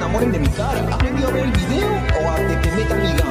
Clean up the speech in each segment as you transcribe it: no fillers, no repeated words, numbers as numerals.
enamoren de mi cara. ¿Has venido a ver el video o a que te meta mi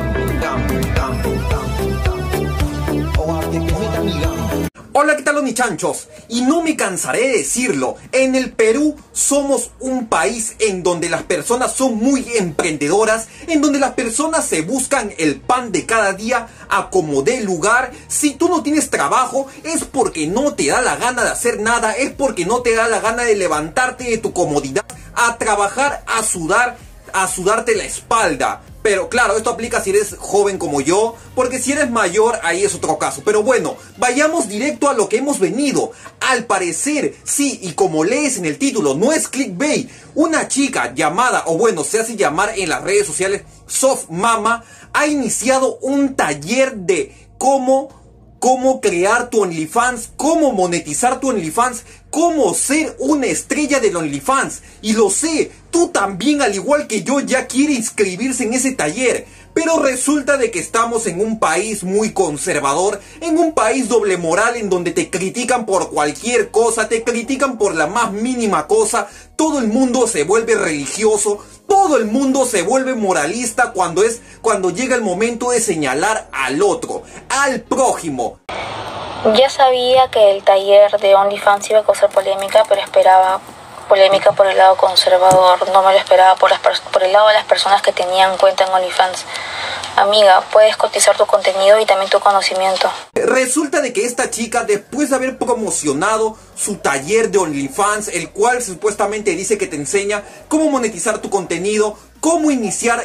gambo? O a que te meta mi gambo. Hola, ¿qué tal los nichanchos? Y no me cansaré de decirlo, en el Perú somos un país en donde las personas son muy emprendedoras, en donde las personas se buscan el pan de cada día a como dé lugar. Si tú no tienes trabajo es porque no te da la gana de hacer nada, es porque no te da la gana de levantarte de tu comodidad, a trabajar, a sudarte la espalda. Pero claro, esto aplica si eres joven como yo, porque si eres mayor, ahí es otro caso. Pero bueno, vayamos directo a lo que hemos venido. Al parecer, sí, y como lees en el título, no es clickbait. Una chica llamada, o bueno, se hace llamar en las redes sociales Soft Mama, ha iniciado un taller de cómo crear tu OnlyFans, cómo monetizar tu OnlyFans, cómo ser una estrella del OnlyFans. Y lo sé, tú también al igual que yo ya quiere inscribirse en ese taller. Pero resulta de que estamos en un país muy conservador, en un país doble moral en donde te critican por cualquier cosa, te critican por la más mínima cosa, todo el mundo se vuelve religioso, todo el mundo se vuelve moralista cuando llega el momento de señalar al otro, al prójimo. Ya sabía que el taller de OnlyFans iba a causar polémica, pero esperaba polémica por el lado conservador, no me lo esperaba por el lado de las personas que tenían cuenta en OnlyFans. Amiga, puedes cotizar tu contenido y también tu conocimiento. Resulta de que esta chica, después de haber promocionado su taller de OnlyFans, el cual supuestamente dice que te enseña cómo monetizar tu contenido, cómo iniciar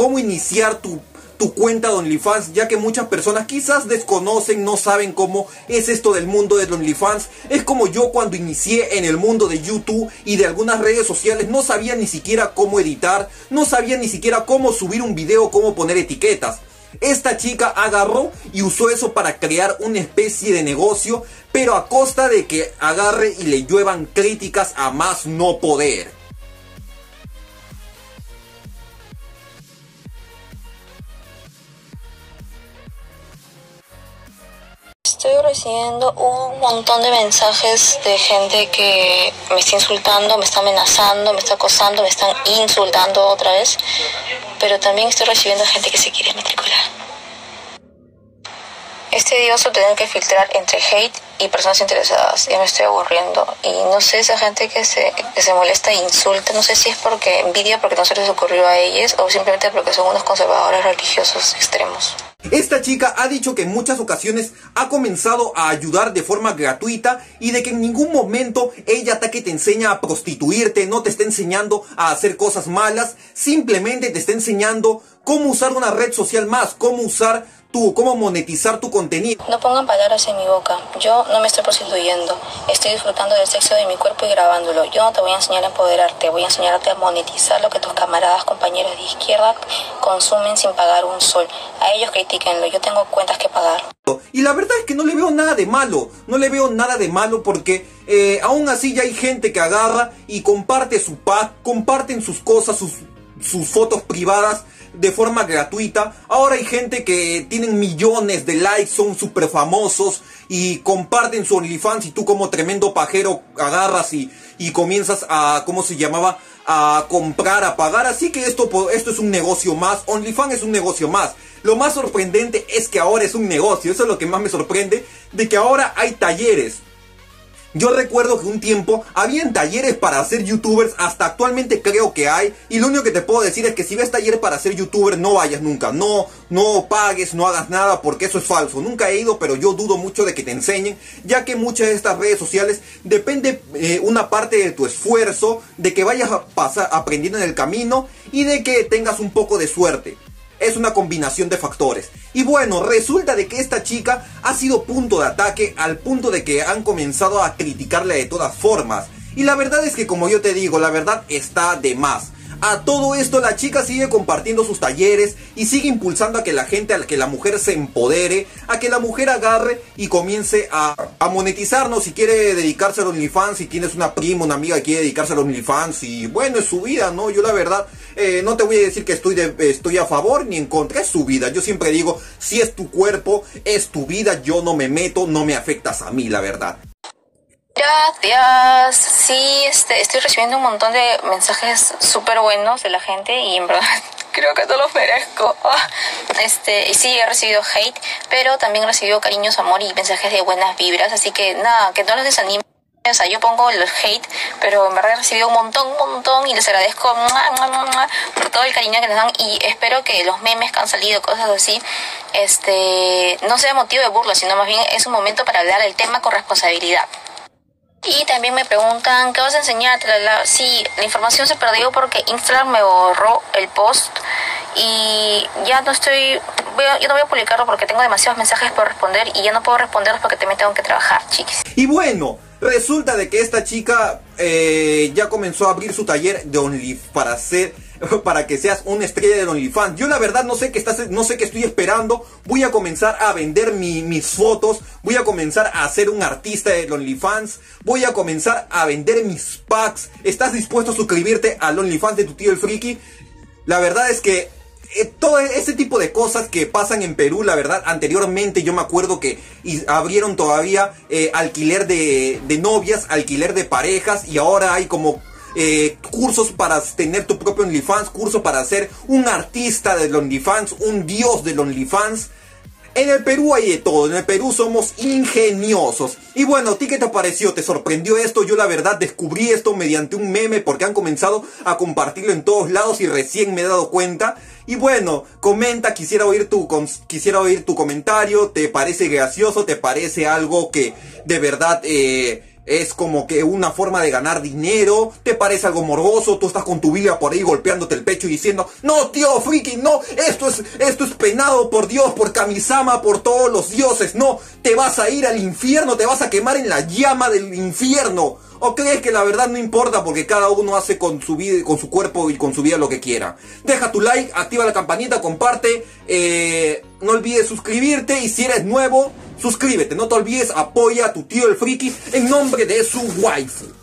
tu cuenta de OnlyFans, ya que muchas personas quizás desconocen, no saben cómo es esto del mundo del OnlyFans. Es como yo cuando inicié en el mundo de YouTube y de algunas redes sociales, no sabía ni siquiera cómo editar, no sabía ni siquiera cómo subir un video, cómo poner etiquetas. Esta chica agarró y usó eso para crear una especie de negocio, pero a costa de que agarre y le lluevan críticas a más no poder. Estoy recibiendo un montón de mensajes de gente que me está insultando, me está amenazando, me está acosando, me están insultando otra vez. Pero también estoy recibiendo gente que se quiere matricular. Es tedioso tener que filtrar entre hate y personas interesadas. Ya me estoy aburriendo. Y no sé, esa gente que se molesta e insulta, no sé si es porque envidia porque no se les ocurrió a ellos o simplemente porque son unos conservadores religiosos extremos. Esta chica ha dicho que en muchas ocasiones ha comenzado a ayudar de forma gratuita y de que en ningún momento ella te enseña a prostituirte, no te está enseñando a hacer cosas malas, simplemente te está enseñando cómo usar una red social más, cómo monetizar tu contenido. No pongan palabras en mi boca. Yo no me estoy prostituyendo. Estoy disfrutando del sexo de mi cuerpo y grabándolo. Yo no te voy a enseñar a empoderarte. Voy a enseñarte a monetizar lo que tus camaradas, compañeros de izquierda consumen sin pagar un sol. A ellos critíquenlo. Yo tengo cuentas que pagar. Y la verdad es que no le veo nada de malo. No le veo nada de malo porque aún así ya hay gente que agarra y comparte su pack, comparten sus cosas, sus fotos privadas de forma gratuita. Ahora hay gente que tienen millones de likes, son súper famosos y comparten su OnlyFans y tú como tremendo pajero agarras y comienzas a, ¿cómo se llamaba? A comprar, a pagar. Así que esto es un negocio más. OnlyFans es un negocio más. Lo más sorprendente es que ahora es un negocio. Eso es lo que más me sorprende, de que ahora hay talleres. Yo recuerdo que un tiempo habían talleres para ser youtubers, hasta actualmente creo que hay. Y lo único que te puedo decir es que si ves talleres para ser youtuber, no vayas nunca. No pagues, no hagas nada, porque eso es falso. Nunca he ido, pero yo dudo mucho de que te enseñen, ya que muchas de estas redes sociales depende una parte de tu esfuerzo, de que vayas aprendiendo en el camino y de que tengas un poco de suerte. Es una combinación de factores. Y bueno, resulta de que esta chica ha sido punto de ataque, al punto de que han comenzado a criticarle de todas formas. Y la verdad es que, como yo te digo, la verdad está de más. A todo esto la chica sigue compartiendo sus talleres y sigue impulsando a que la mujer se empodere, a que la mujer agarre y comience a monetizarnos. Si quiere dedicarse al OnlyFans, si tienes una prima, una amiga que quiere dedicarse al OnlyFans, y bueno, es su vida, ¿no? Yo la verdad no te voy a decir que estoy a favor ni en contra, es su vida. Yo siempre digo, si es tu cuerpo, es tu vida, yo no me meto, no me afectas a mí, la verdad. Gracias. Sí, estoy recibiendo un montón de mensajes súper buenos de la gente y en verdad creo que no los merezco. Y sí, he recibido hate, pero también he recibido cariños, amor y mensajes de buenas vibras, así que nada, que no los desanimen. O sea, yo pongo el hate, pero en verdad he recibido un montón y les agradezco por todo el cariño que nos dan y espero que los memes que han salido, cosas así, no sea motivo de burla, sino más bien es un momento para hablar del tema con responsabilidad. Y también me preguntan, ¿qué vas a enseñar? Sí, la información se perdió porque Instagram me borró el post y ya no yo no voy a publicarlo porque tengo demasiados mensajes por responder y ya no puedo responderlos porque también tengo que trabajar, chiquis. Y bueno, resulta de que esta chica ya comenzó a abrir su taller de OnlyFans para que seas una estrella de OnlyFans. Yo la verdad no sé qué estoy esperando. Voy a comenzar a vender mis fotos. Voy a comenzar a ser un artista de OnlyFans. Voy a comenzar a vender mis packs. ¿Estás dispuesto a suscribirte al OnlyFans de tu tío el friki? La verdad es que todo ese tipo de cosas que pasan en Perú, la verdad, anteriormente yo me acuerdo que abrieron todavía alquiler de novias, alquiler de parejas, y ahora hay como cursos para tener tu propio OnlyFans, cursos para ser un artista del OnlyFans, un dios del OnlyFans. En el Perú hay de todo, en el Perú somos ingeniosos. Y bueno, ¿a ti qué te pareció? ¿Te sorprendió esto? Yo la verdad descubrí esto mediante un meme porque han comenzado a compartirlo en todos lados y recién me he dado cuenta. Y bueno, comenta, quisiera oír tu comentario. ¿Te parece gracioso? ¿Te parece algo que de verdad es como que una forma de ganar dinero? ¿Te parece algo morboso? Tú estás con tu Biblia por ahí golpeándote el pecho y diciendo: no, tío friki, no, esto es penado por Dios, por Kamisama, por todos los dioses, no, te vas a ir al infierno, te vas a quemar en la llama del infierno. ¿O crees que la verdad no importa porque cada uno hace con su vida, con su cuerpo y con su vida lo que quiera? Deja tu like, activa la campanita, comparte, no olvides suscribirte y si eres nuevo, suscríbete, no te olvides, apoya a tu tío el friki en nombre de su waifu.